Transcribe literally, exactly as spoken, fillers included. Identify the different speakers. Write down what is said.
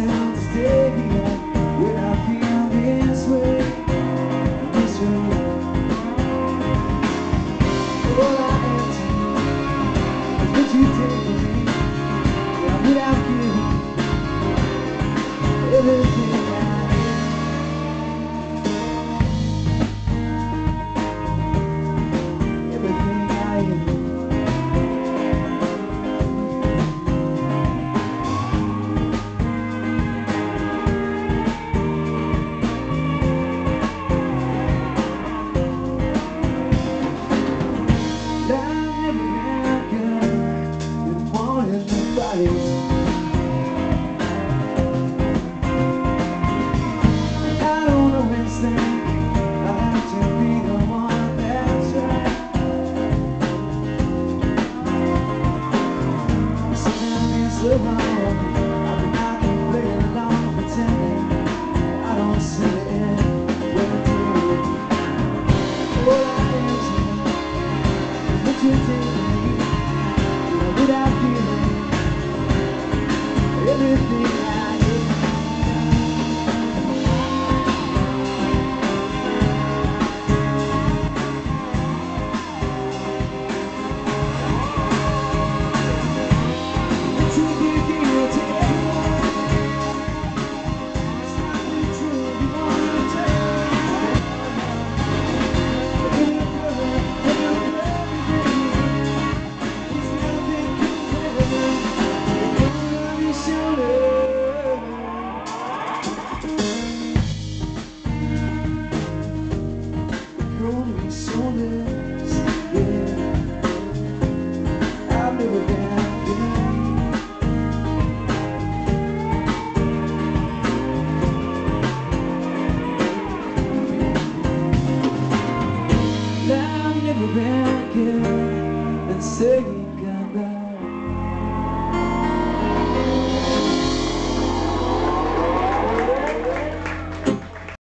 Speaker 1: myself to stay here when I feel this way, this way. All I am to you is what you take from me. Yeah, without giving everything I am, everything I am. So long, I've been out there playing along, pretending I don't see the end when I do. All I am to you is what you take from me, without feeling everything.